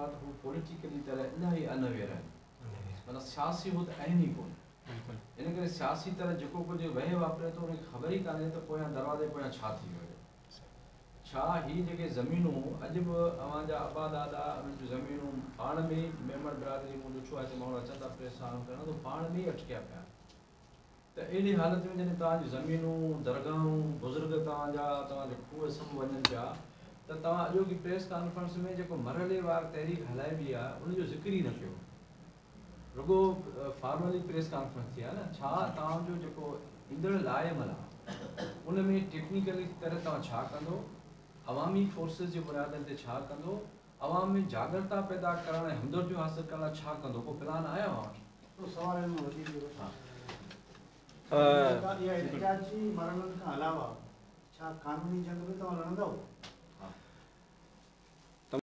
बाद वो पॉलिटिकली तरह इलाही अनअवेयर आहिनि, मतलब सियासी हो त आहिनि ई कोन। इन करे सियासी तरह जेको कुझु वहे वापरे थो उनखे ख़बर ई कान्हे त पोयां दरवाज़े पोयां छा थी वियो। छा ही जेके ज़मीनूं अॼु बि अवांजा अबा दादा उन्हनि जूं ज़मीनूं पाण में मेमण बिरादरी मूं ॾिठो आहे त माण्हू अचनि था प्रेस सां करण त पाण में ई अटकिया पिया। त अहिड़ी हालत में जॾहिं तव्हांजी ज़मीनूं दरगाहूं बुज़ुर्ग तव्हांजे खूह सभु वञनि पिया त तव्हां अॼोकी प्रेस कॉन्फ्रेंस में जेको मरहलेवार तहरीक हलाइबी आहे उनजो ज़िक्र ई न कयो, रुगो फॉर्मली प्रेस कॉन्फ्रेंस थी आहे न। छा तव्हांजो जेको ईंदड़ लाइमल आहे उन में टेक्निकली तरह तव्हां छा कंदो, अवामी फोर्सिस जी बुनियादनि ते छा कंदो, अवाम में जागरता पैदा करण ऐं हमदर्दियूं हासिल करण लाइ छा कंदो, को प्लान आया हुआ? सवाल एहतिजाजी मरहलनि खां अलावा छा कानूनी जंग में तव्हां लड़ंदव?